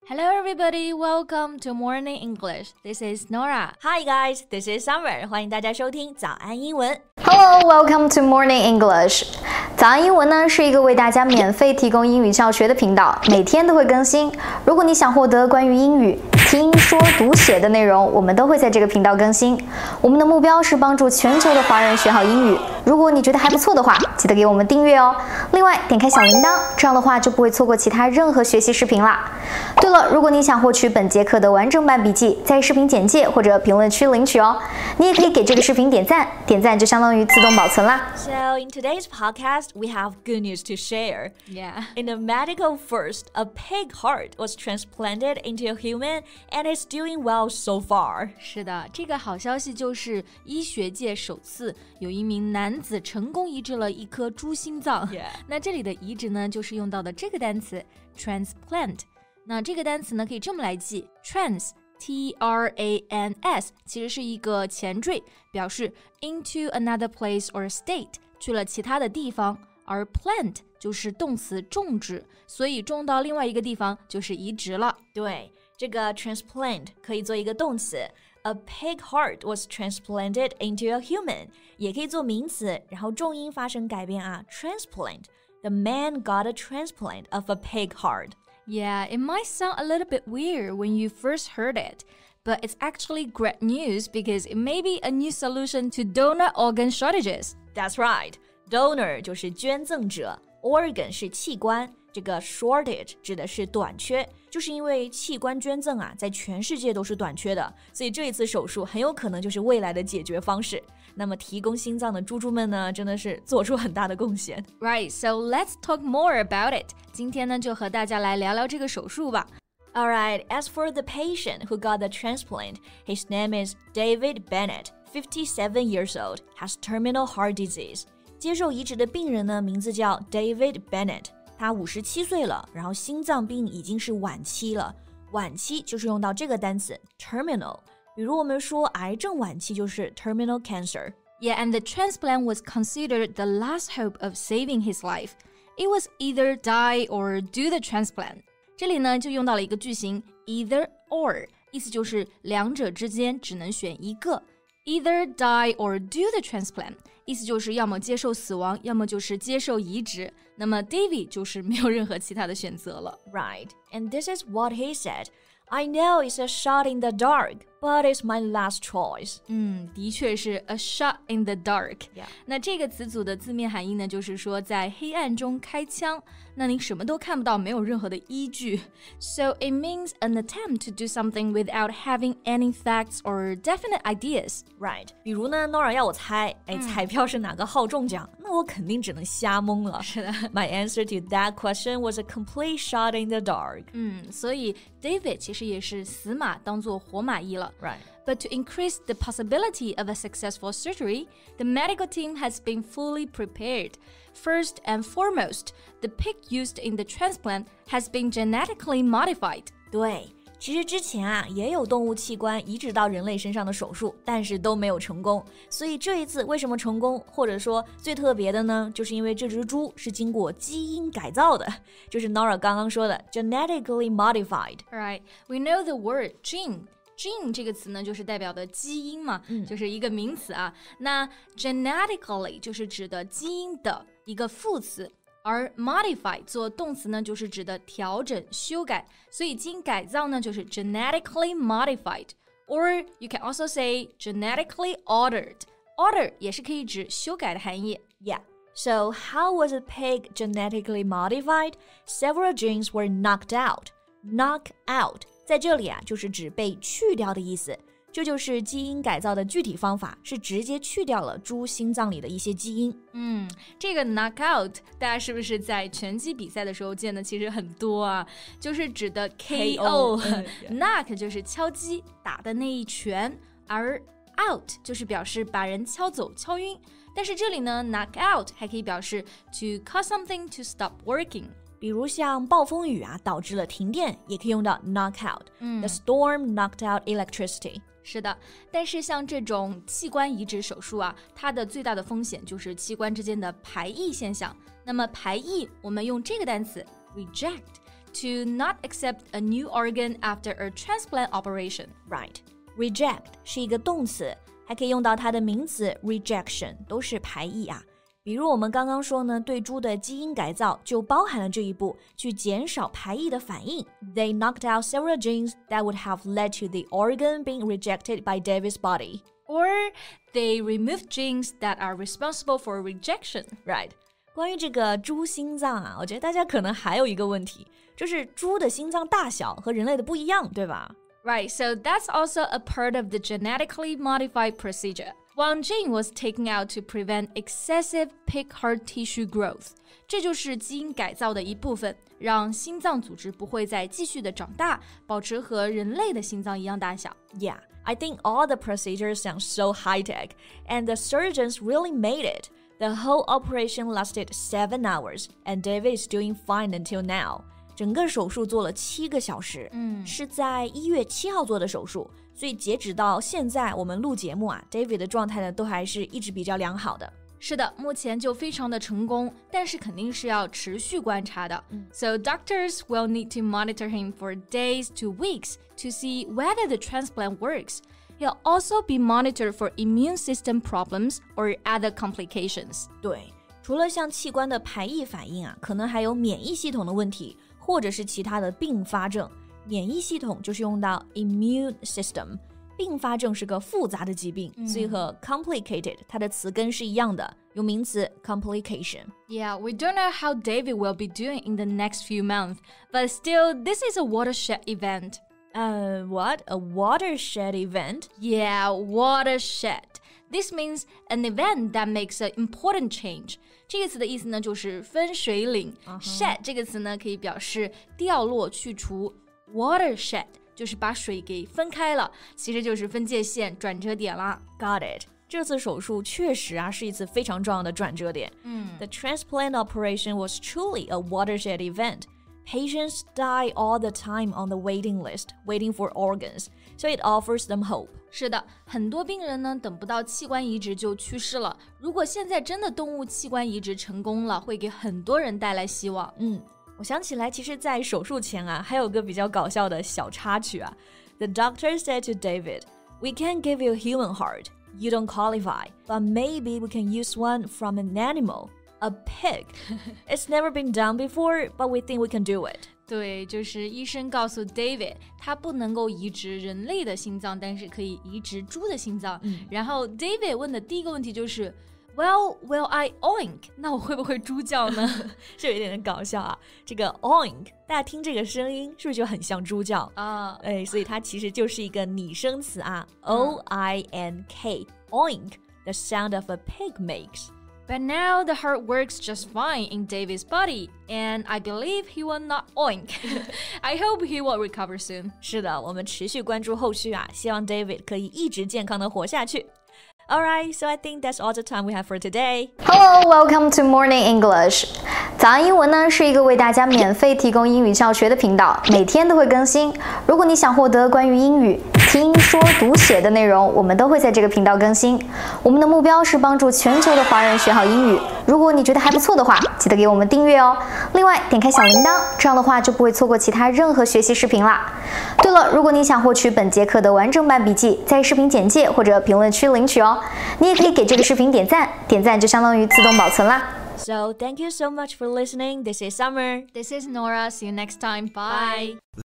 Hello everybody, welcome to Morning English. This is Nora. Hi guys, this is Summer. 欢迎大家收听早安英文。 Hello, welcome to Morning English. 早安英文呢是一个为大家免费提供英语教学的频道，每天都会更新。如果你想获得关于英语听说读写的内容，我们都会在这个频道更新。我们的目标是帮助全球的华人学好英语。如果你觉得还不错的话，记得给我们订阅哦。另外，点开小铃铛，这样的话就不会错过其他任何学习视频啦。对了，如果你想获取本节课的完整版笔记，在视频简介或者评论区领取哦。你也可以给这个视频点赞，点赞就相当于自动保存啦。 So in today's podcast, we have good news to share. Yeah. In a medical first, a pig heart was transplanted into a human and is doing well so far. 是的，这个好消息就是医学界首次有一名男子成功移植了一颗猪心脏。 Yeah. 那这里的移植呢，就是用到的这个单词 transplant。那这个单词呢，可以这么来记 trans。T-R-A-N-S 其实是一个前缀，表示 into another place or state 去了其他的地方，而 plant 就是动词种植，所以种到另外一个地方就是移植了。 对，这个 transplant 可以做一个动词。A pig heart was transplanted into a human 也可以做名词，然后重音发生改变啊 transplant. The man got a transplant of a pig heart.Yeah, it might sound a little bit weird when you first heard it, but it's actually great news because it may be a new solution to donor organ shortages. That's right. Donor 就是捐赠者 ，organ 是器官，这个 shortage 指的是短缺，就是因为器官捐赠啊，在全世界都是短缺的，所以这一次手术很有可能就是未来的解决方式。那么提供心脏的猪猪们呢，真的是做出很大的贡献。 Right, so let's talk more about it. 今天呢，就和大家来聊聊这个手术吧。 Alright, as for the patient who got the transplant, his name is David Bennett, 57 years old, has terminal heart disease. 接受移植的病人呢，名字叫 David Bennett， 他57岁了，然后心脏病已经是晚期了。晚期就是用到这个单词 terminal。比如我们说癌症晚期就是 terminal cancer. Yeah, and the transplant was considered the last hope of saving his life. It was either die or do the transplant. 这里呢就用到了一个句型 either or， 意思就是两者之间只能选一个。Either die or do the transplant， 意思就是要么接受死亡，要么就是接受移植。那么 David 就是没有任何其他的选择了。 Right, and this is what he said.I know it's a shot in the dark, but it's my last choice. 的确是 a shot in the dark. Yeah. 那这个词组的字面含义呢，就是说在黑暗中开枪，那你什么都看不到，没有任何的依据。So it means an attempt to do something without having any facts or definite ideas. Right. 比如呢 Nora 要我猜，彩票是哪个号中奖，那我肯定只能瞎蒙了。 是的。 My answer to that question was a complete shot in the dark. 所以 David 其实也是死马当作活马医了。 Right. But to increase the possibility of a successful surgery, the medical team has been fully prepared. First and foremost, the pig used in the transplant has been genetically modified. 对，其实之前啊也有动物器官移植到人类身上的手术，但是都没有成功。所以这一次为什么成功，或者说最特别的呢？就是因为这只猪是经过基因改造的，就是 Nora 刚刚说的 genetically modified. Right, we know the word gene.Gene 这个词呢，就是代表的基因嘛，就是一个名词啊。那 genetically 就是指的基因的一个副词，而 modify 做动词呢，就是指的调整、修改。所以基因改造呢，就是 genetically modified， or you can also say genetically altered. Alter 也是可以指修改的含义。 Yeah. So how was a pig genetically modified? Several genes were knocked out. Knock out.在这里啊，就是指被去掉的意思。这就是基因改造的具体方法，是直接去掉了猪心脏里的一些基因。 这个 knockout 大家是不是在拳击比赛的时候见的其实很多啊？就是指的 KO。knock 就是敲击打的那一拳，而 out 就是表示把人敲走、敲晕。但是这里呢 knock out 还可以表示 to cause something to stop working。 比如像暴风雨啊，导致了停电，也可以用到 knock out. The storm knocked out electricity. 是的，但是像这种器官移植手术啊，它的最大的风险就是器官之间的排异现象。那么排异，我们用这个单词 reject， to not accept a new organ after a transplant operation. Right. Reject 是一个动词，还可以用到它的名词 rejection， 都是排异啊。比如我们刚刚说呢，对猪的基因改造就包含了这一步，去减少排异的反应。They knocked out several genes that would have led to the organ being rejected by David's body. Or they removed genes that are responsible for rejection. Right. 关于这个猪心脏啊，我觉得大家可能还有一个问题，就是猪的心脏大小和人类的不一样，对吧？ Right, so that's also a part of the genetically modified procedure. One gene was taken out to prevent excessive pig heart tissue growth. 这就是基因改造的一部分，让心脏组织不会再继续的长大，保持和人类的心脏一样大小。 Yeah, I think all the procedures sound so high-tech, and the surgeons really made it. The whole operation lasted 7 hours, and David is doing fine until now. 整个手术做了7个小时，是在1月7号做的手术，所以截止到现在我们录节目啊 ，David 的状态呢都还是一直比较良好的。 是的，目前就非常的成功，但是肯定是要持续观察的。So doctors will need to monitor him for days to weeks to see whether the transplant works. He'll also be monitored for immune system problems or other complications. 对，除了像器官的排异反应啊，可能还有免疫系统的问题，或者是其他的并发症。免疫系统就是用到 immune system， 并发症是个复杂的疾病，所以和 complicated 它的词根是一样的，用名词 complication。 Yeah, we don't know how David will be doing in the next few months, but still, this is a watershed event. What? A watershed event? Yeah, watershed. This means an event that makes an important change. 这个词的意思呢，就是分水岭。Shed 这个词呢，可以表示掉落、去除。Watershed 就是把水给分开了，其实就是分界线、转折点啦。 Got it. 这次手术确实啊是一次非常重要的转折点。The transplant operation was truly a watershed event. Patients die all the time on the waiting list, waiting for organs, so it offers them hope. 是的，很多病人呢等不到器官移植就去世了。如果现在真的动物器官移植成功了，会给很多人带来希望。 我想起来，其实在手术前啊，还有个比较搞笑的小插曲啊。The doctor said to David, "We can't give you a human heart. You don't qualify, but maybe we can use one from an animal.A pig. It's never been done before, but we think we can do it. 对，就是医生告诉 David， 他不能够移植人类的心脏，但是可以移植猪的心脏。然后 David 问的第一个问题就是 Well, will I oink? 那我会不会猪叫呢？ 是有一点搞笑啊。这个 oink， 大家听这个声音是不是就很像猪叫啊？所以它其实就是一个拟声词啊。O-I-N-K, oink, the sound of a pig makes.But now the heart works just fine in David's body, and I believe he will not oink. I hope he will recover soon. 是的，我们持续关注后续啊，希望 David 可以一直健康的活下去。Alright, so I think that's all the time we have for today. Hello, welcome to Morning English. 早安英文呢是一个为大家免费提供英语教学的频道，每天都会更新。如果你想获得关于英语听说读写的内容，我们都会在这个频道更新。我们的目标是帮助全球的华人学好英语。如果你觉得还不错的话，记得给我们订阅哦。另外，点开小铃铛，这样的话就不会错过其他任何学习视频啦。对了，如果你想获取本节课的完整版笔记，在视频简介或者评论区领取哦。你也可以给这个视频点赞，点赞就相当于自动保存啦。 So, thank you so much for listening. This is Summer. This is Nora. See you next time. Bye.